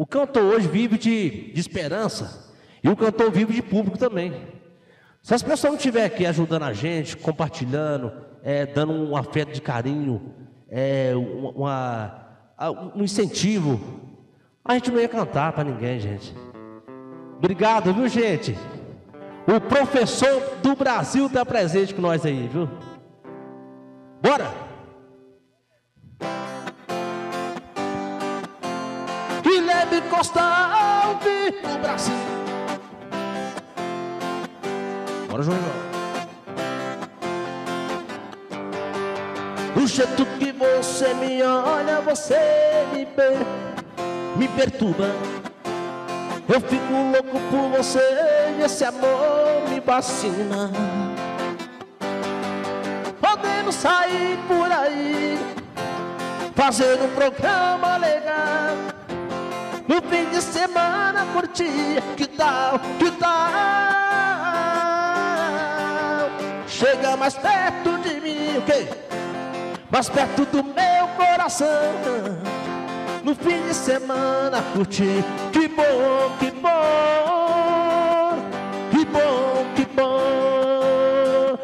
O cantor hoje vive de esperança e o cantor vive de público também. Se as pessoas não estiverem aqui ajudando a gente, compartilhando, dando um afeto de carinho, um incentivo, a gente não ia cantar para ninguém, gente. Obrigado, viu, gente? O professor do Brasil está presente com nós aí, viu? Bora! Guilherme Costa Alves do Brasil. Bora, João. Do jeito que você me olha, você me perturba. Eu fico louco por você e esse amor me fascina. Podemos sair por aí, fazer um programa legal, no fim de semana curtir, que tal, que tal? Chega mais perto de mim, o quê? Mais perto do meu coração, no fim de semana curtir, que bom, que bom, que bom, que bom.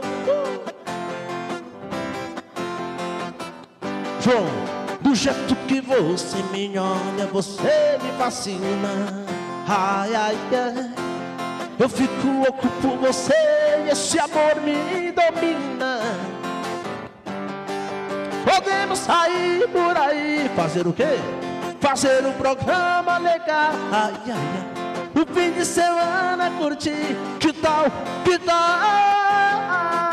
João, do jeito que você me olha, você me fascina. Ai, ai, ai, eu fico louco por você e esse amor me domina. Podemos sair por aí, fazer o quê? Fazer um programa legal, ai, ai, ai. No fim de semana curtir, que tal, que tal?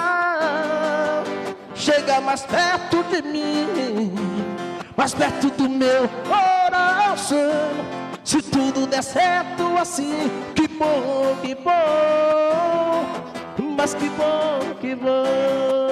Chega mais perto de mim, mais perto do meu coração. Se tudo der certo assim, que bom, mas que bom, que bom.